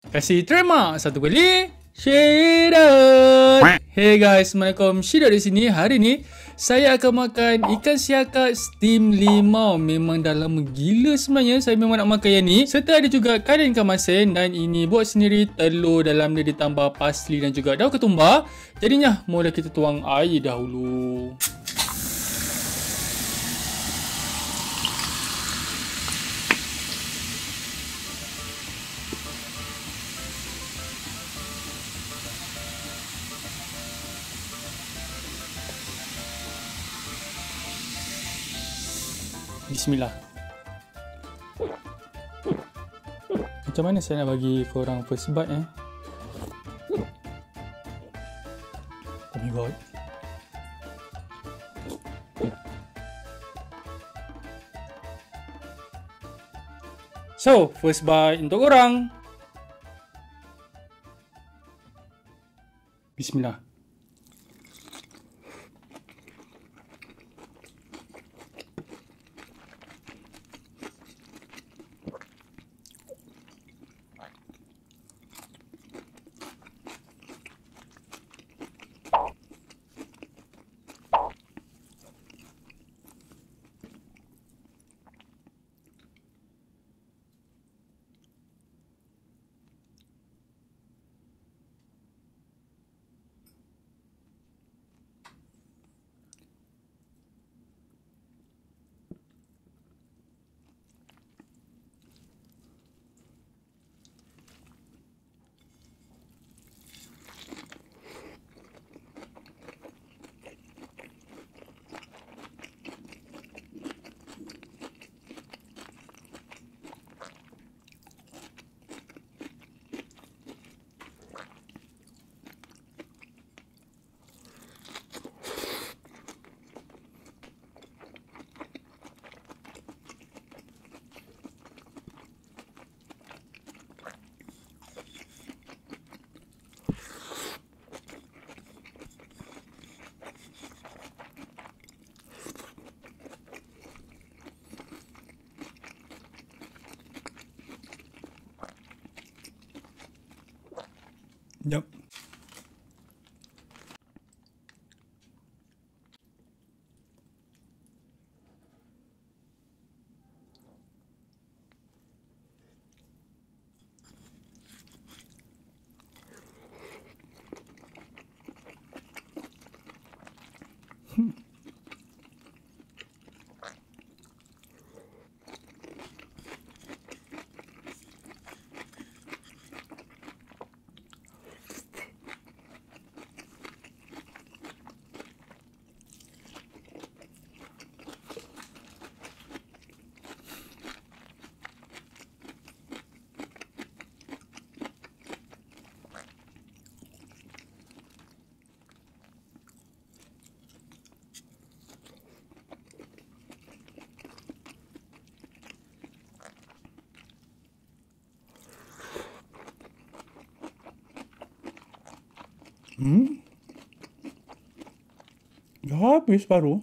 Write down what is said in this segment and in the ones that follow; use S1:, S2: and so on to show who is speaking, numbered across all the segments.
S1: Kasih terima satu kali. Syedot. Hey guys, Assalamualaikum. Syedot di sini. Hari ni saya akan makan ikan siakap steam limau. Memang dah lama gila sebenarnya saya memang nak makan yang ni. Serta ada juga kari ikan masin dan ini buat sendiri, telur dalam dia ditambah parsley dan juga daun ketumbar. Jadinya mula kita tuang air dahulu. Bismillah. Macam mana saya nak bagi korang first bite Oh my god. So, first bite untuk korang. Bismillah. Yup. Dah habis baru.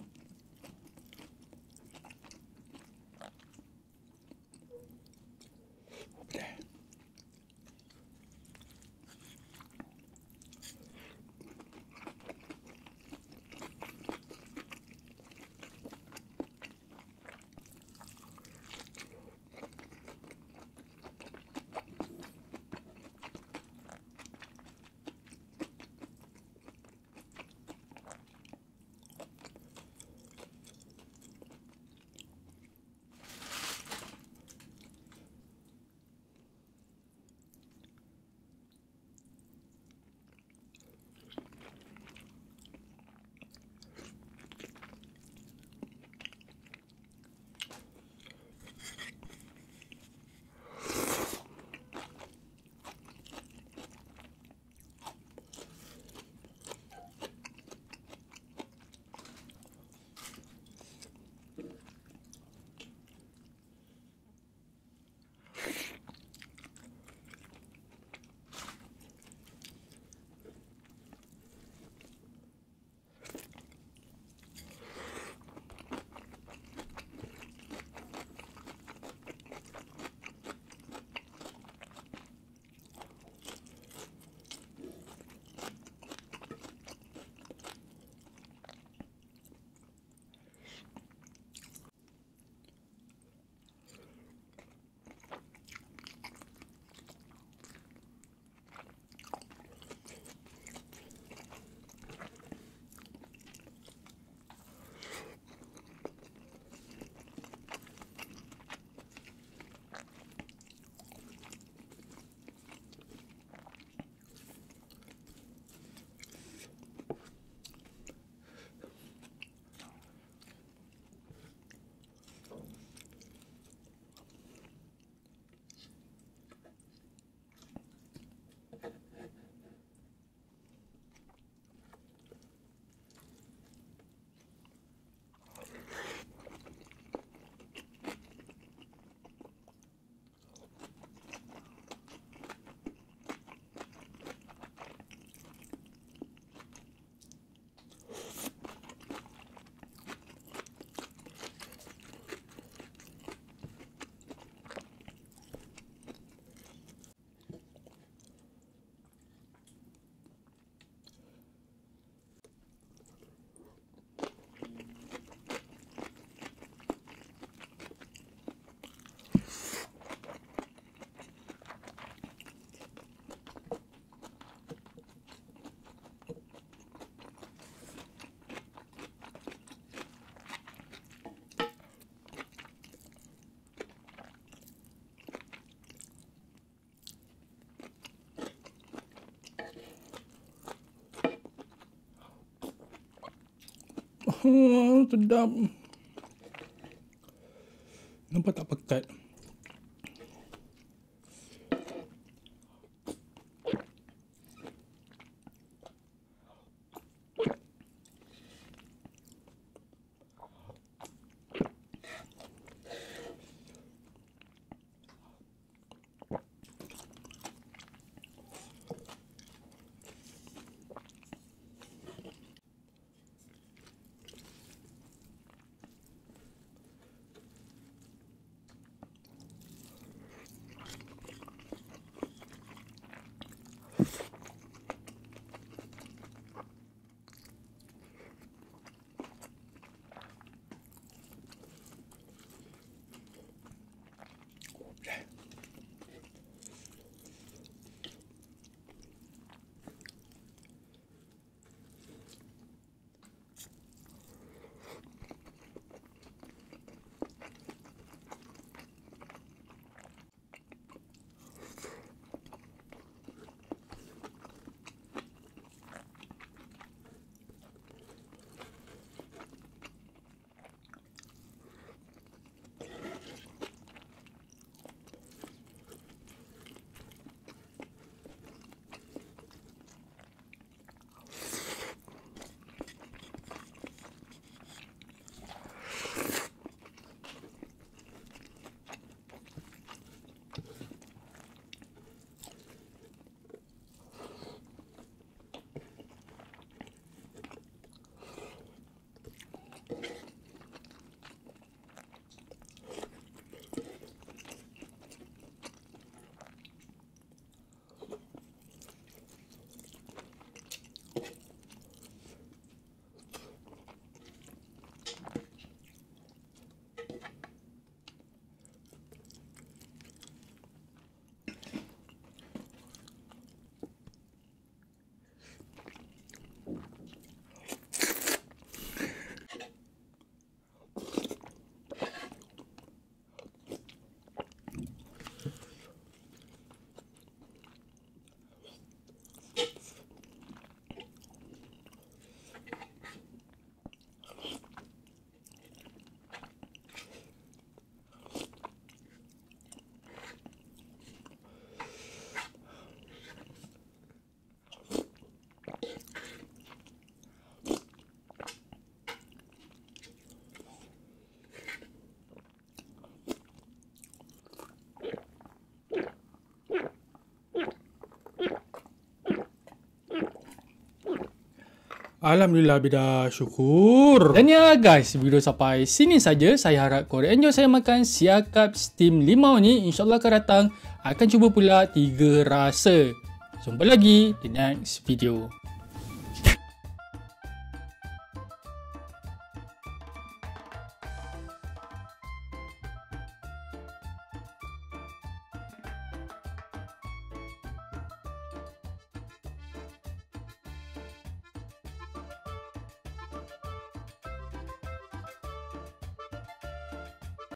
S1: Sedap. Nampak tak pekat? Alhamdulillah bida, syukur. Dan ya guys, video sampai sini saja. Saya harap korang enjoy saya makan siakap steam limau ni. InsyaAllah akan datang akan cuba pula 3 rasa. Jumpa lagi di next video.